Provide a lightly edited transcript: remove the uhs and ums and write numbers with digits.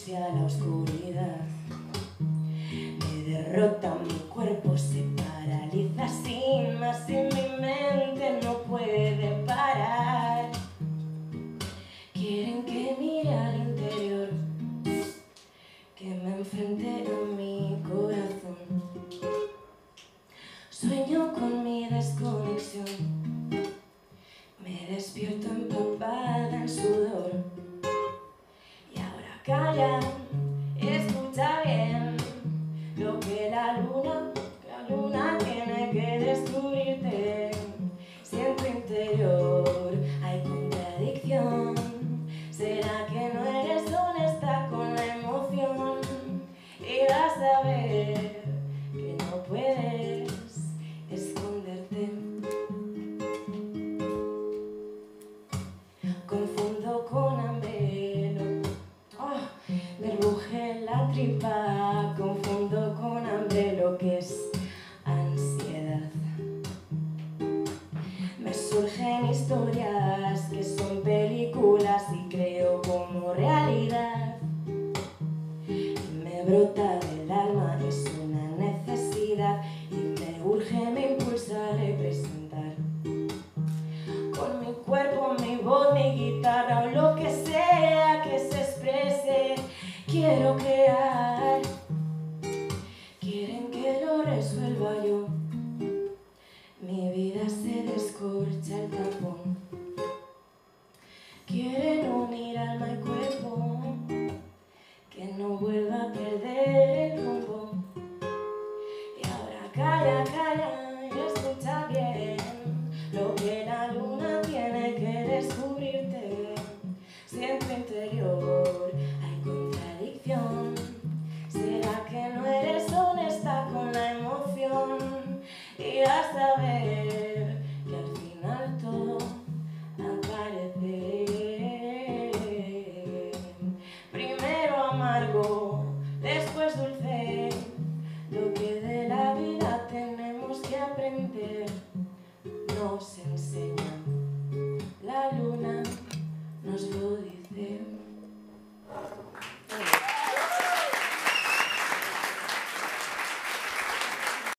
hacia la oscuridad. Me derrota, mi cuerpo se paraliza sin más y mi mente no puede parar. Quieren que mire al interior, que me enfrente a mi corazón. Sueño con mi desconexión, me despierto empapada en sudor. Y ahora calla, escucha bien lo que la luna tiene que descubrirte. Si en tu interior hay contradicción, ¿será que no eres honesta con la emoción? Y vas a ver que no puedes esconderte. Confundo con hambre, me ruge la tripa. Confundo con hambre lo que es ansiedad. Me surgen historias que son películas y creo como realidad. Me brota del alma, es una necesidad y me urge, me impulsa a representar. Con mi cuerpo, mi voz, mi guitarra o lo que sea que se exprese, quiero crear. Quieren que lo resuelva yo. Mi vida se descorcha el tapón. Quieren unir alma y cuerpo, que no vuelva a perder el rumbo. Y ahora calla, calla y escucha bien lo que la luna tiene que descubrirte. Si en tu interior hay contradicción, ¿será que no eres honesta con la emoción? Y vas a ver que al final todo aparece. Primero amargo,